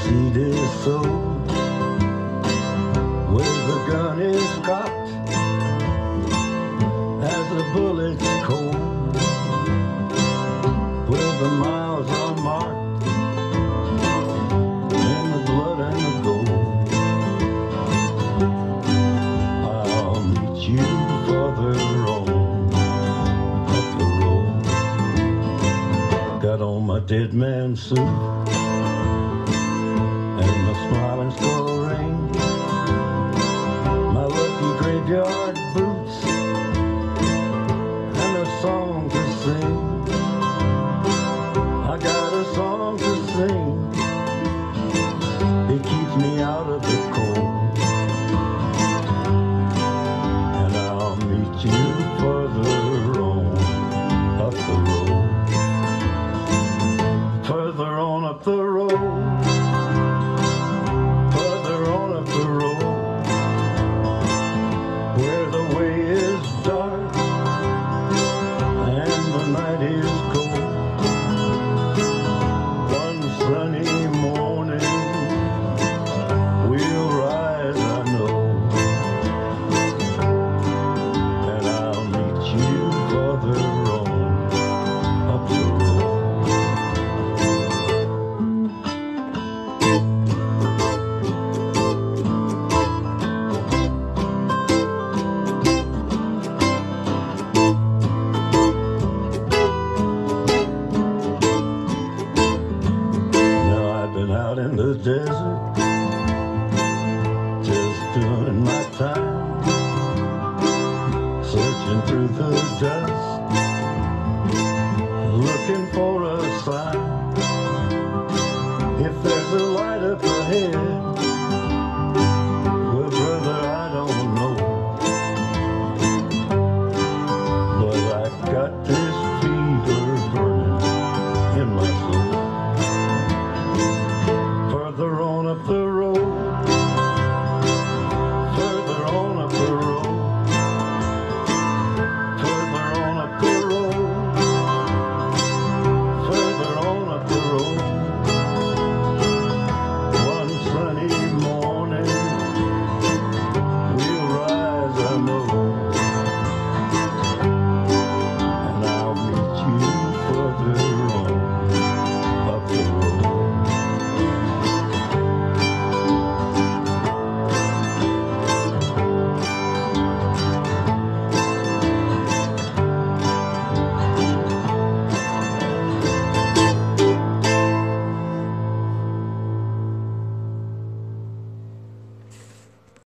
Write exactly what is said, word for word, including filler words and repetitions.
seed is sown, where the gun is cocked, as the bullets cold, where the miles are marked in the blood and the gold. I'll meet you further on up the road. Got on my dead man suit and my smiling skull ring, my lucky graveyard boots, and a song to sing. I got a song to sing, it keeps me out of the cold. And I'll meet you further on up the road, further on up the road, further on up the road, where the way is dark and the night is cold. One sunny morning we'll rise, I know, and I'll meet you further on up the road. Out in the desert, just doing my time, searching through the dust, looking for a sign.